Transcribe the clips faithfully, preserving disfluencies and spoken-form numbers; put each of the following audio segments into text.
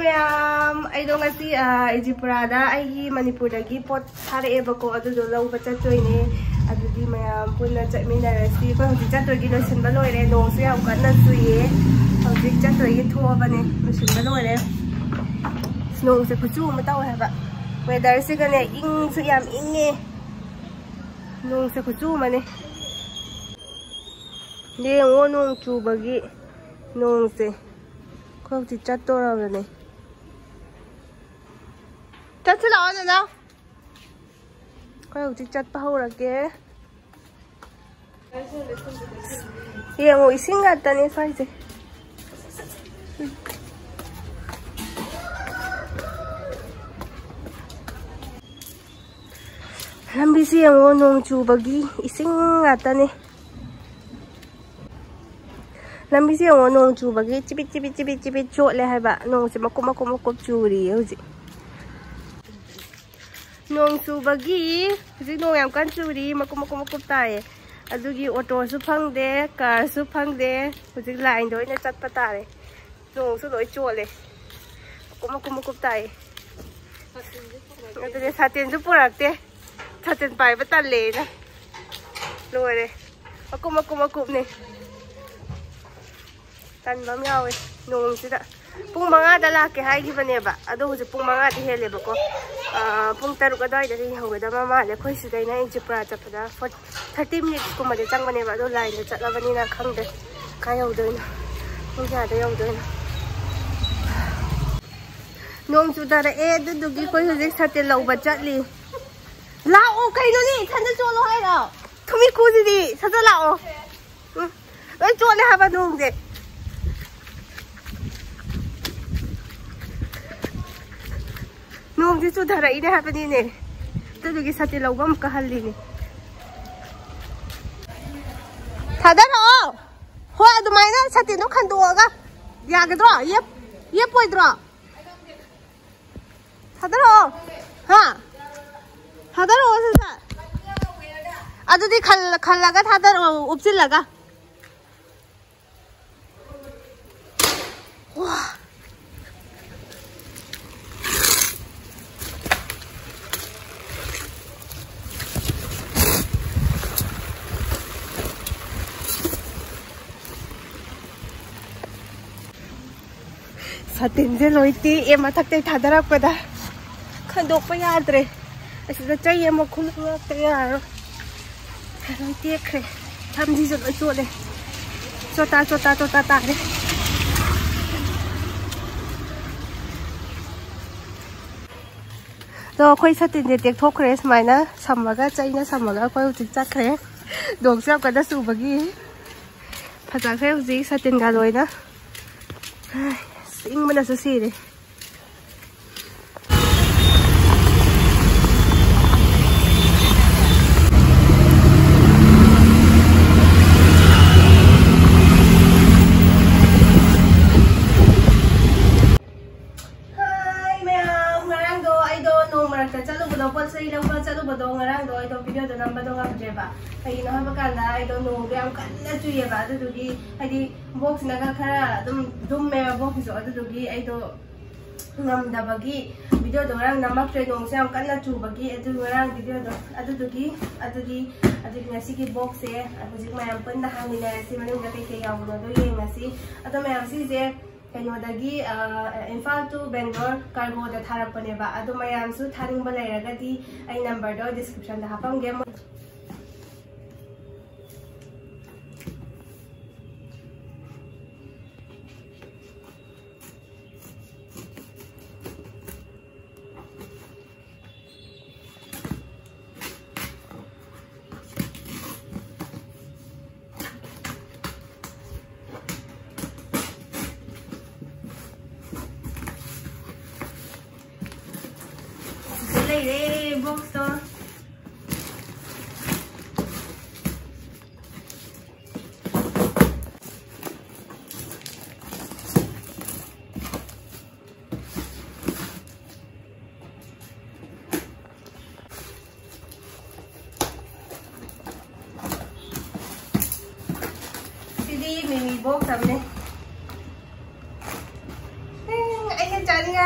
Ma'am अइदो ngasi इजिपुरादा आइगी मणिपुरदगी पोट थारेबको अदुदो लौबा चतोइने अदुदी मैम पुन्ना चटमिनारसी को हजि चतोगी लोसिनबा लोइरे नोंसु याम कन्ना सुइए हजि चतोगी थोबने लोसिनबा लोइरे नोंसे कुचु म ताव हैबा वेदर से गने इंग सु याम इंगे नोंसे कुचु मने येंगो नोंग चुबगी नोंसे खोजी चतोरबने चत लाओ ना कोई हजि चत हौरगे येंगो इसिंग गातने स्वाइसे लंबी से येंगो नोंग चुबगी इसिंग गातने लंबी से येंगो नोंग चुबगी चिबि चिबि चिबि चिबि चोले हैबा नोंग से मकुम मकुम मकुम चुरी हजि नोंग चुबगी हजि नोंग याम कान चुरी मकुम मकुम मकुम ताए अदुगी ऑटो सु फंगदे कार सु फंगदे हजि लाइन दो इने चटपा तारे नोंग सु लोय चोले मकुम मकुम मकुम ताए अदुगे सातेन सु पुरक्ते सातेन पाइबा तल्ले ना लोरे मकुम मकुम मकुम ने तनबम यावे नोंग सिदा पुंग मंगा दा लाके हाइगिबनेबा अदो हुजि पुंग मंगा दि हेलेबको पुंग तरुक अदाइदा दि हौगदबा माले खोइ सिदैना इजिपुरा चपदा थर्टी मिनिट्स कुमदे चंगबनेबा अदो लाइन दा चटलबनिना खंगदे काय हौदोइना पुंग जादा हौदोइना नोंग चुदारा ए दुदुगी खोइ हुजि सते लौबा चटली लाओ कैनोनी थंदा चोलो हाइरा थुमि कुजिदि सता लाओ ओइ चोले हाबा नोंग दे नोंग दिसु धराइने हाबनिने तदुगी सते लौबम कहल्लिने थादरो हो अदुमाइना सते नो खंदोगा यागद्रो ये ये पोइद्रो थादरो हा थादरो ससा अदुदी खल खल्लागा थादरो उपसिल्लागा वा सातिन से लोइती ए मथक्ते थादरपदा खंदोकपा याद्रे असिदा चै एम खुलुरक्ते यारो लोइती खरे थमजी जो लोइ चोले चोता चोता चोता तारे तो अखोइ सातिन जे टेकथोखरे समाइना सम्मगा चैना सम्मगा अखोइ हुजि चखरे दोंगसे कदा सुबगी फजाखरे हुजि सातिन गा लोइना इंग mana su sire video do number do ngam jeba ai no ha kan da ai do no be am kan na chu ye ba du gi ai di box na ga khara dum dum me box so du gi ai do ngam da bagi video do rang namak tre dong se am kan na chu bagi adu rang video do adu du gi adu gi adu gi si gi box se aju ma am pan na hang ni na si manu ga kai kai yaw no do ye ngasi adu ma am si je कहीं Imphal to Bangalore cargo थारपने मैं थानिंग लेरगदी number description हापमगे box to Sidi mini box हमने anh em trái đi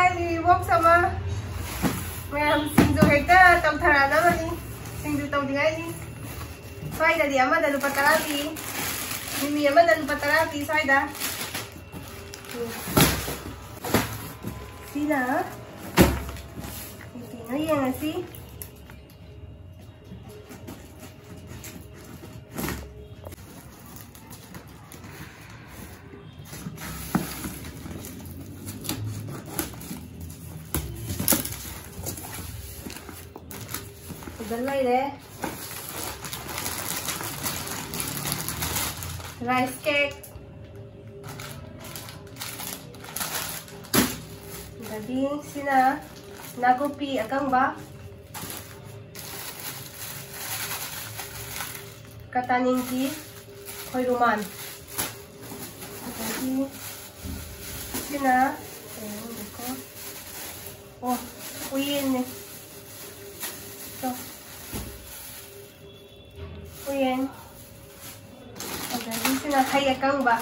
box sama mayam singju hekta tam tharana mani singju tau dingai ni sai da dia ma da lupa tarapi mimi ma da lupa tarapi sai da sila ini yang nasi dalai deh rice cake jadi sina nagopi akang ba kataningki khoiruman jadi sina oh uyin nih tuh uyen jadi sina kaya kang ba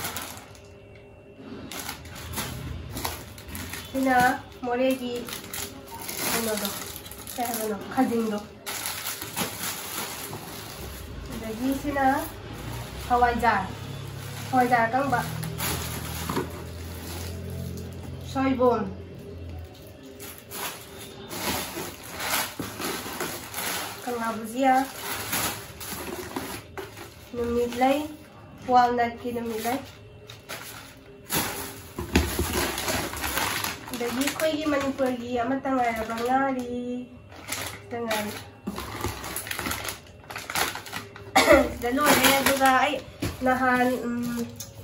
sina moregi ano do kaya ano kajing do jadi sina hawajar hawajar kang ba soybon kang abuzia numilay walnut kinumilay dagi ko gi manipur gi amatang arabangari dengan dalo eh duga ay nahan um,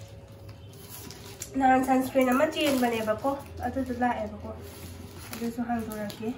nahan sunscreen naman chin bane ba ko ato dula eh ba ko ato so hang dorake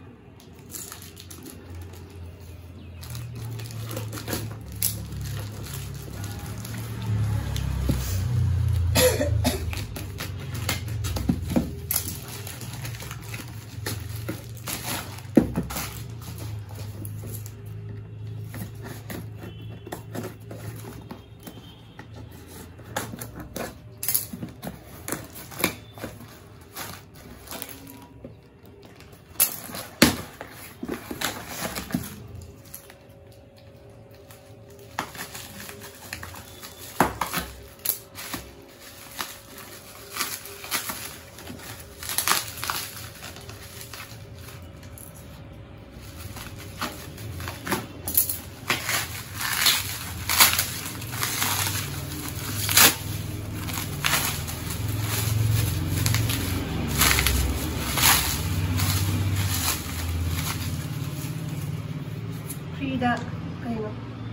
Frida kayo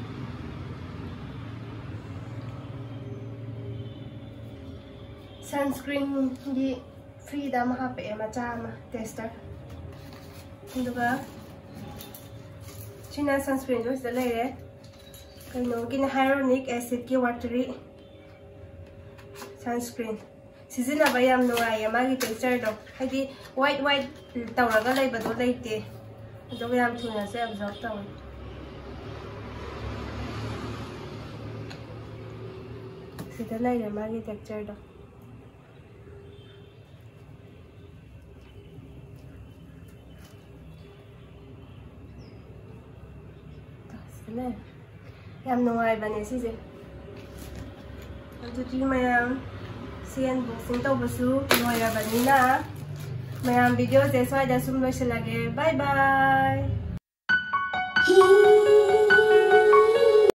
sunscreen di Frida mahape macam tester induga China sunscreen dos dalay kayo gina hyaluronic acid ki watery sunscreen sizina bayam nuay magi texture do hadi white white tawraga lay ba do layte do bayam tuna sa absorb taw sida lay magi texture do yam nuay ba ni sise adudi mayam sian boxing to basu nuay ba ni na mayam video se swai da sum lo lage bye bye.